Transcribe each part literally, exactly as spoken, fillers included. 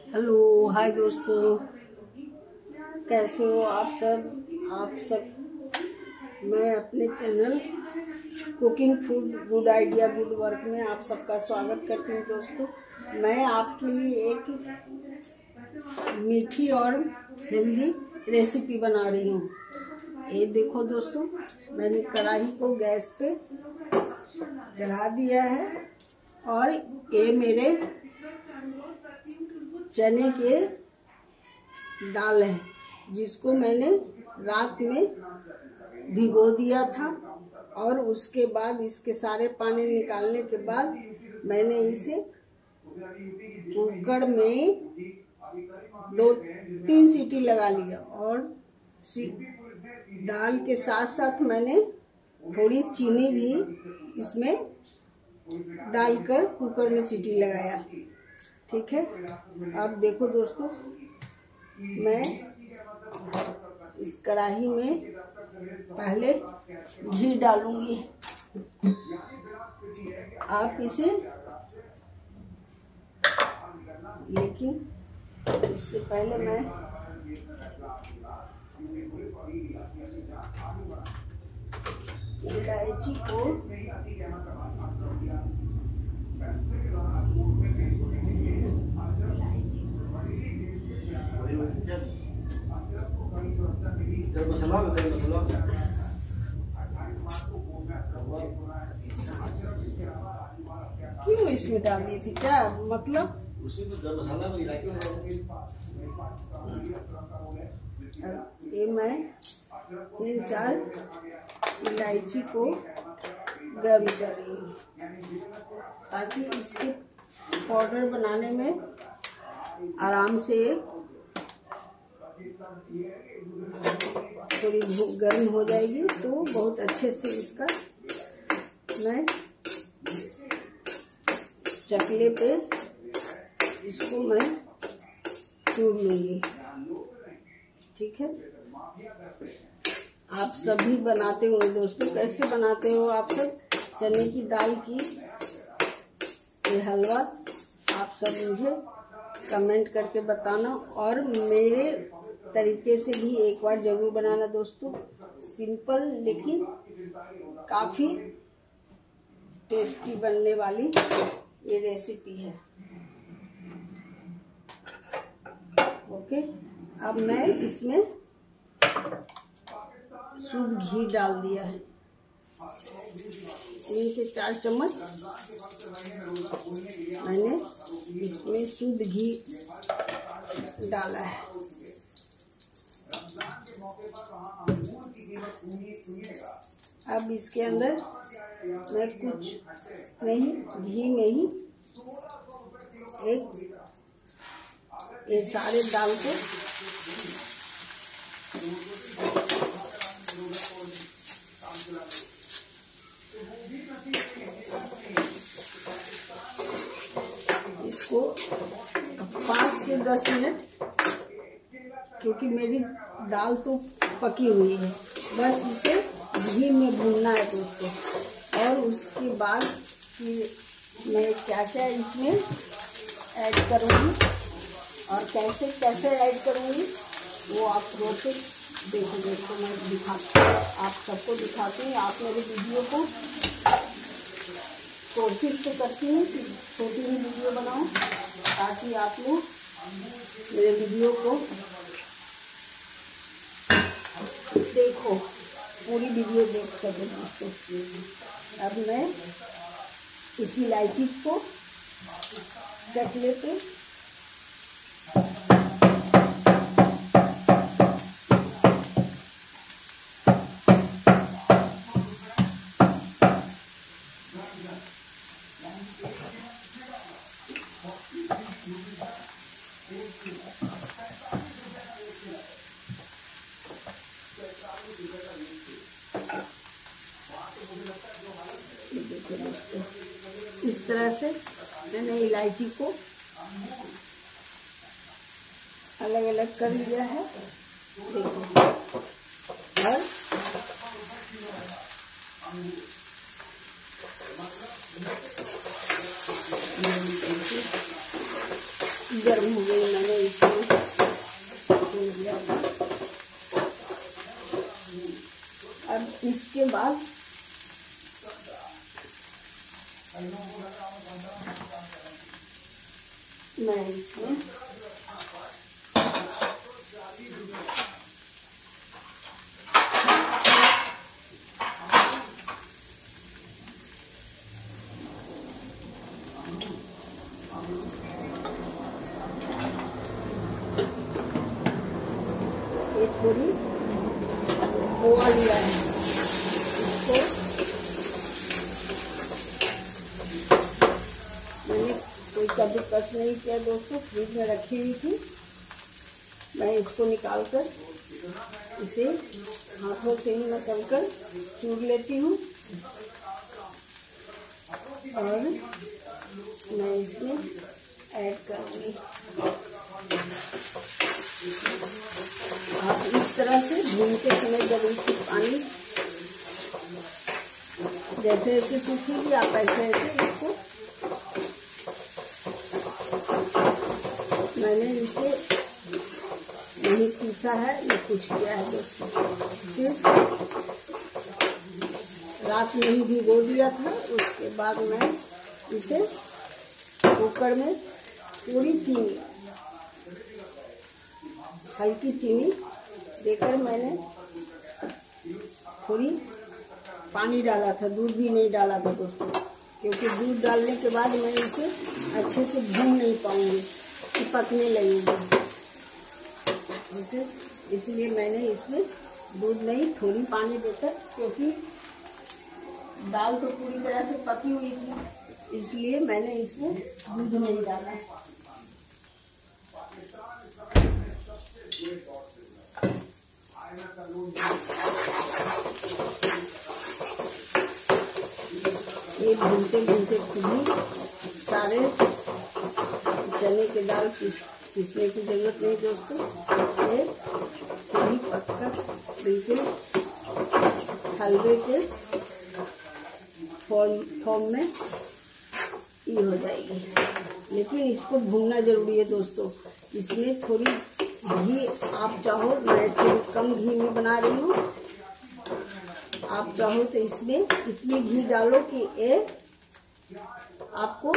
Hello hi दोस्तों, कैसे हो आप सब आप सब मैं अपने channel cooking food good idea good work में आप सबका स्वागत करती हूँ। दोस्तों, मैं आपके लिए एक मीठी और हेल्दी रेसिपी बना रही हूँ। ये देखो दोस्तों, मैंने कढ़ाई को गैस पे चढ़ा दिया है और ये मेरे चने के दाल है, जिसको मैंने रात में भिगो दिया था और उसके बाद इसके सारे पानी निकालने के बाद मैंने इसे कुकर में दो तीन सीटी लगा लिया और दाल के साथ साथ मैंने थोड़ी चीनी भी इसमें डालकर कुकर में सीटी लगाया। ठीक है, अब देखो दोस्तों, मैं इस कढ़ाई में पहले घी डालूंगी। आप इसे लेकिन इससे पहले मैं इलायची को गरम मसाला गरम मसाला क्यों इसमें डाल दी थी, क्या मतलब उसी में गरम मसाला में इलायची। ये मैं तीन चार इलायची को गर्म कर रही हूँ ताकि इसके पाउडर बनाने में आराम से थोड़ी गर्म हो जाएगी, तो बहुत अच्छे से इसका मैं चकले पे इसको मैं चूर लूँगी। ठीक है, आप सभी बनाते हो दोस्तों, कैसे बनाते हो आप सब चने की दाल की ये हलवा? आप सब मुझे कमेंट करके बताना और मेरे तरीके से भी एक बार जरूर बनाना दोस्तों। सिंपल लेकिन काफ़ी टेस्टी बनने वाली ये रेसिपी है। ओके, अब मैं इसमें शुद्ध घी डाल दिया है, तीन से चार चम्मच मैंने इसमें शुद्ध घी डाला है। अब इसके अंदर मैं कुछ नहीं, घी में ही एक ये सारे दाल को इसको पाँच से दस मिनट, क्योंकि मेरी दाल तो पकी हुई है, बस इसे घी में भूनना है दोस्तों। और उसके बाद फिर मैं क्या क्या इसमें ऐड करूँगी और कैसे कैसे ऐड करूँगी वो आप प्रोसेस देखो देखो मैं दिखाती आप सबको दिखाती हूँ। आप मेरे वीडियो को कोशिश तो करती हूँ कि छोटी ही वीडियो बनाऊँ ताकि आप लोग मेरे वीडियो को देखो, पूरी वीडियो देख सके दोस्तों। अब मैं इसी इलायची को चकले पे देखो दोस्तों, इस तरह से मैंने इलायची को अलग अलग कर लिया है। देखो, और गर्म हो गई, मैंने इसमें खोल दिया। अब इसके बाद मैं इसमें ये थोड़ी खोआ लिया है, इसको मैंने कोई कद्दूकस नहीं किया दोस्तों, फ्रिज में रखी हुई थी। मैं इसको निकाल कर इसे हाथों से ही मसल कर चूर लेती हूँ और मैं इसमें ऐड करूँगी। आप इस तरह से भूनते समय जब इसकी पानी जैसे जैसे सूखेगी आप ऐसे ऐसे इसको, मैंने इसे नहीं पीसा है, ये कुछ किया है दोस्तों, सिर्फ रात में ही भिगो दिया था। उसके बाद मैं इसे कुकर में पूरी चीनी, हल्की चीनी देकर मैंने थोड़ी पानी डाला था, दूध भी नहीं डाला था दोस्तों, क्योंकि दूध डालने के बाद मैं इसे अच्छे से भून नहीं पाऊंगी, पकने लगेगी। ठीक है, इसलिए मैंने इसमें दूध नहीं, थोड़ी पानी देकर, क्योंकि दाल तो पूरी तरह से पकी हुई थी, इसलिए मैंने इसमें दूध नहीं डाला। ये भूनते भूनते खुद ही सारे चने की दाल पीस पीसने की जरूरत नहीं दोस्तों, ये खुद ही पककर बिल्कुल हलवे के फॉर्म फॉर्म में ये हो जाएगी। लेकिन इसको भूनना जरूरी है दोस्तों। इसमें थोड़ी घी, आप चाहो, मैं थोड़ी कम घी में बना रही हूँ, आप चाहो तो इसमें इतनी घी डालो कि ये आपको,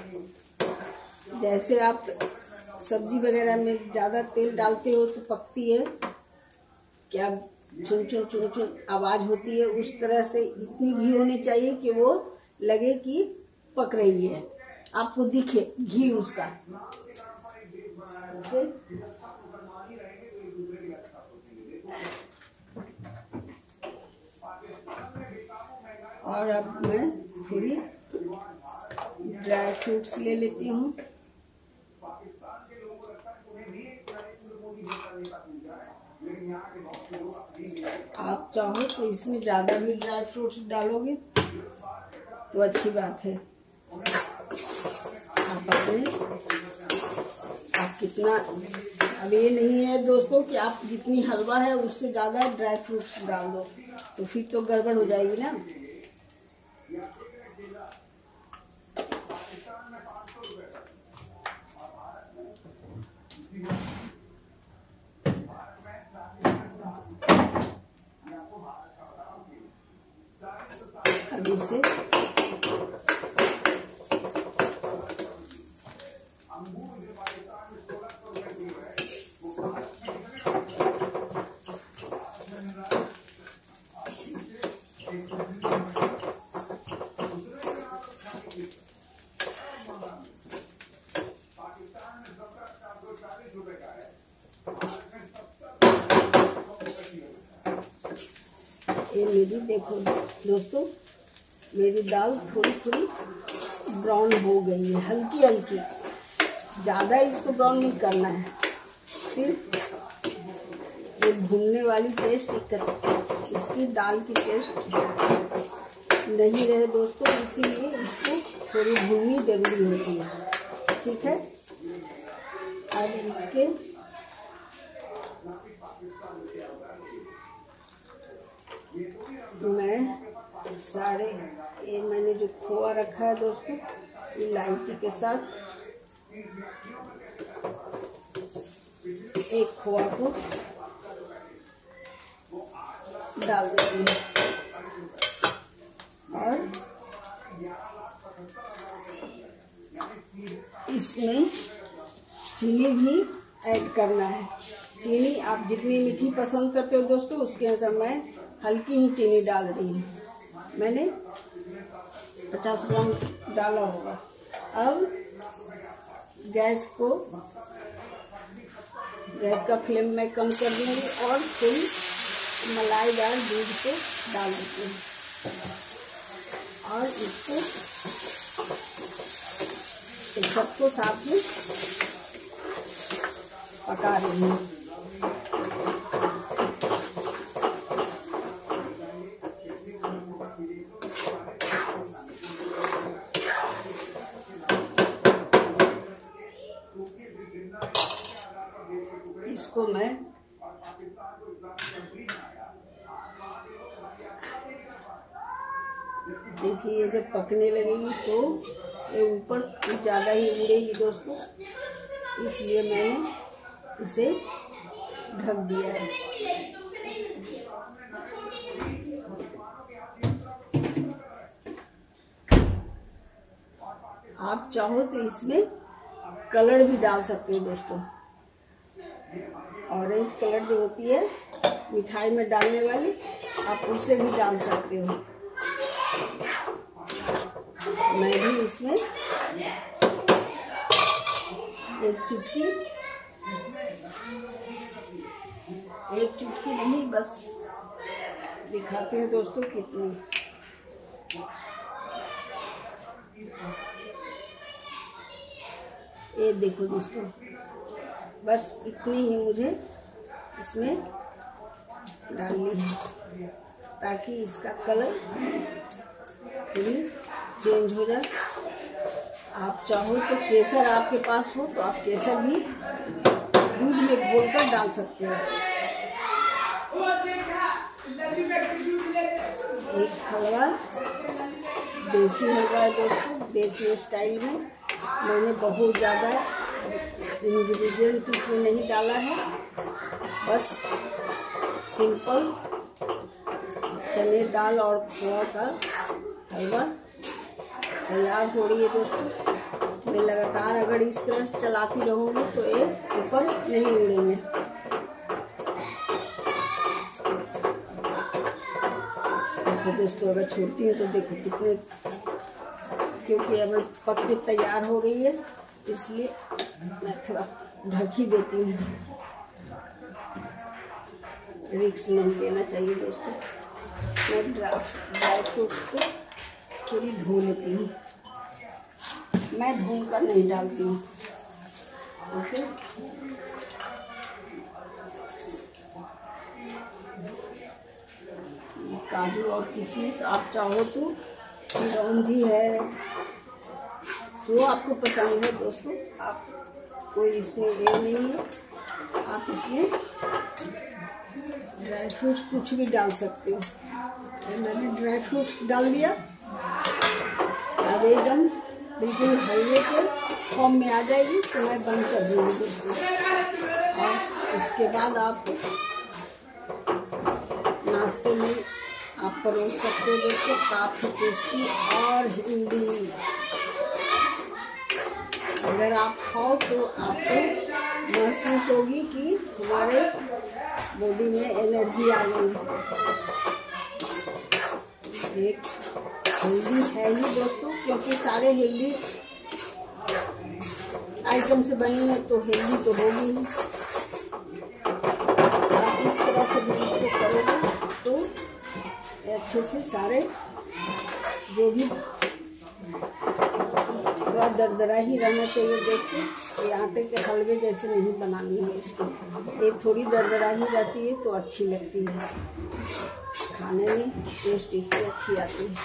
जैसे आप सब्जी वगैरह में ज़्यादा तेल डालते हो तो पकती है क्या, चुन चुन चुन चुन आवाज़ होती है, उस तरह से इतनी घी होनी चाहिए कि वो लगे कि पक रही है, आपको दिखे घी उसका। ओके, और अब मैं थोड़ी ड्राई फ्रूट्स ले लेती हूँ। आप चाहो तो इसमें ज़्यादा भी ड्राई फ्रूट्स डालोगे तो अच्छी बात है। आप अपने, आप कितना, अब ये नहीं है दोस्तों कि आप जितनी हलवा है उससे ज़्यादा ड्राई फ्रूट्स डाल दो, तो फिर तो गड़बड़ हो जाएगी ना। अब इसे ये मेरी देखो दोस्तों, मेरी दाल थोड़ी थोड़ी ब्राउन हो गई है, हल्की हल्की, ज़्यादा इसको ब्राउन नहीं करना है, सिर्फ ये भूनने वाली टेस्ट, इसकी दाल की टेस्ट नहीं रहे दोस्तों, इसीलिए इसको थोड़ी भूननी जरूरी होती है। ठीक है, अब इसके मैं सारे, ये मैंने जो खोआ रखा है दोस्तों, इलायची के साथ एक खोआ को डाल देती हूँ और इसमें चीनी भी ऐड करना है। चीनी आप जितनी मीठी पसंद करते हो दोस्तों, उसके अनुसार मैं हल्की ही चीनी डाल रही हूँ। मैंने पचास ग्राम डाला होगा। अब गैस को गैस का फ्लेम मैं कम कर दूँगी और फिर मलाईदार दूध को डाल देती हूँ और इसको इस सबको साथ में पका रही हूँ। इसको मैं देखिए, ये जब पकने लगेगी तो ये ऊपर कुछ ज़्यादा ही उड़ेगी दोस्तों, इसलिए मैंने इसे ढक दिया है। आप चाहो तो इसमें कलर भी डाल सकते हो दोस्तों। ऑरेंज कलर जो होती है मिठाई में डालने वाली, आप उसे भी डाल सकते हो। मैं भी इसमें एक चुटकी एक चुटकी नहीं, बस दिखाते हैं दोस्तों कितनी। ये देखो दोस्तों, बस इतनी ही मुझे इसमें डालनी है ताकि इसका कलर थोड़ी चेंज हो जाए। आप चाहो तो केसर आपके पास हो तो आप केसर भी दूध में घोलकर डाल सकते हो। एक हलवा देसी हलवा है दोस्तों, देसी स्टाइल में। मैंने बहुत ज़्यादा इंग्रेडिएंट इसमें नहीं डाला है, बस सिंपल चने दाल और खोआ का हलवा तैयार हो रही है दोस्तों। मैं लगातार अगर इस तरह से चलाती रहूँगी तो ये ऊपर नहीं उड़ेंगे। देखो दोस्तों, अगर छोड़ती हूँ तो देखो कितने, क्योंकि अब पक के तैयार हो रही है इसलिए मैं थोड़ा ढक ही देती हूँ। रिस्क नहीं लेना चाहिए दोस्तों। मैं ड्राई फ्रूट्स को थोड़ी धो लेती हूँ, मैं भून कर नहीं डालती हूँ। ओके, काजू और किशमिश आप चाहो तो चिरौंजी है, जो आपको पसंद है दोस्तों। आप कोई इसमें ये नहीं है, आप इसमें ड्राई फ्रूट्स कुछ भी डाल सकते हो। तो मैंने ड्राई फ्रूट्स डाल दिया। अब एकदम बिल्कुल हलवे के फॉर्म में आ जाएगी तो मैं बंद कर दूँगी दोस्तों। और उसके बाद आप नाश्ते में आप परोस सकते हो दोस्तों, काफ़ी टेस्टी और हेल्दी। अगर आप खाओ तो आपको महसूस होगी कि हमारे बॉडी में एनर्जी आ गई। एक हेल्दी है ही दोस्तों, क्योंकि सारे हेल्दी आइटम से बनी है तो हेल्दी तो होगी ही। आप इस तरह से भी इसको करोगे तो अच्छे से सारे जो भी, थोड़ा दरदरा ही रहना चाहिए दोस्तों। ये आटे के हलवे जैसे नहीं बनानी है इसको, ये थोड़ी दरदरा ही रहती है तो अच्छी लगती है खाने में, टेस्ट इससे अच्छी आती है।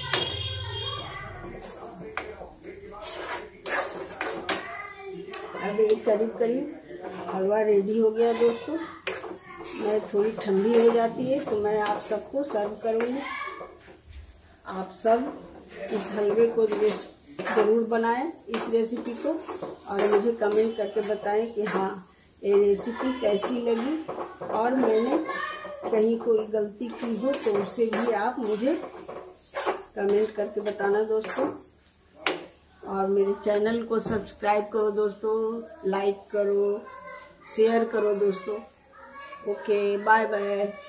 अब ये करीब करीब हलवा रेडी हो गया दोस्तों। मैं थोड़ी ठंडी हो जाती है तो मैं आप सबको सर्व करूँगी। आप सब इस हलवे को ज़रूर बनाएं, इस रेसिपी को, और मुझे कमेंट करके बताएं कि हाँ ये रेसिपी कैसी लगी और मैंने कहीं कोई गलती की हो तो उसे भी आप मुझे कमेंट करके बताना दोस्तों। और मेरे चैनल को सब्सक्राइब करो दोस्तों, लाइक करो, शेयर करो दोस्तों। Okay, bye bye.